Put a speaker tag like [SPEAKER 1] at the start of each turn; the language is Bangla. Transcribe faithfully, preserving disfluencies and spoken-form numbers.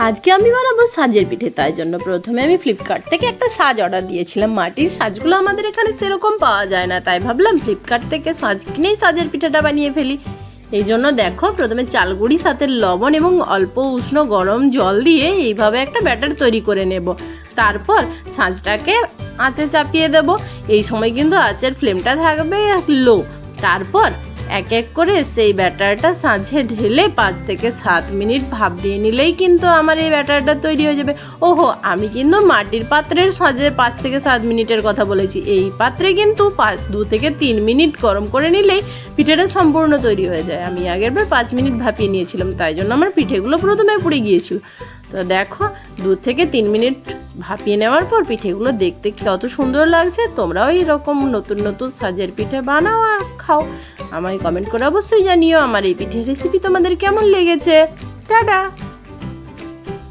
[SPEAKER 1] আজকে আমি বানাবো সাজের পিঠে। তাই জন্য প্রথমে আমি ফ্লিপকার্ট থেকে একটা সাজ অর্ডার দিয়েছিলাম। মাটির সাজগুলো আমাদের এখানে সেরকম পাওয়া যায় না, তাই ভাবলাম ফ্লিপকার্ট থেকে সাজ কিনেই সাজের পিঠেটা বানিয়ে ফেলি। এই জন্য দেখো, প্রথমে চালগুড়ি সাথে লবণ এবং অল্প উষ্ণ গরম জল দিয়ে এইভাবে একটা ব্যাটার তৈরি করে নেব। তারপর সাজটাকে আঁচে চাপিয়ে দেব। এই সময় কিন্তু আঁচের ফ্লেমটা থাকবে লো। তারপর এক এক করে সেই ব্যাটারটা সাঁঝে ঢেলে পাঁচ থেকে সাত মিনিট ভাপ দিয়ে নিলেই কিন্তু আমার এই ব্যাটারটা তৈরি হয়ে যাবে। ওহো, আমি কিন্তু মাটির পাত্রের সাঁঝে পাঁচ থেকে সাত মিনিটের কথা বলেছি। এই পাত্রে কিন্তু পাঁচ দু থেকে তিন মিনিট গরম করে নিলেই পিঠেটা সম্পূর্ণ তৈরি হয়ে যায়। আমি আগের বার পাঁচ মিনিট ভাপিয়ে নিয়েছিলাম, তাই জন্য আমার পিঠেগুলো প্রথমে পুড়ে গিয়েছিল। তো দেখো, দু থেকে তিন মিনিট ভাপিয়ে নেওয়ার পর পিঠেগুলো দেখতে কত সুন্দর লাগছে। তোমরাও এইরকম নতুন নতুন সাজের পিঠে বানাও আর খাও। আমায় কমেন্ট করে অবশ্যই জানিও আমার এই পিঠের রেসিপি তোমাদের কেমন লেগেছে। টাটা।